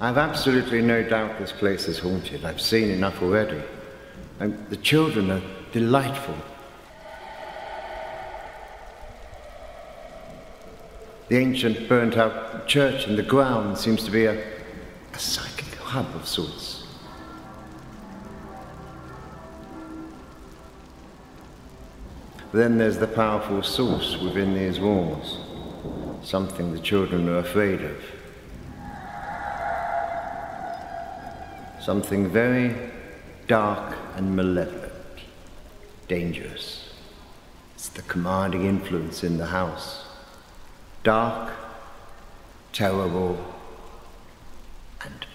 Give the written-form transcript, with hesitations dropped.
I've absolutely no doubt this place is haunted. I've seen enough already. And the children are delightful. The ancient burnt-out church in the ground seems to be a psychic hub of sorts. Then there's the powerful source within these walls, something the children are afraid of. Something very dark and malevolent, dangerous. It's the commanding influence in the house. Dark, terrible, and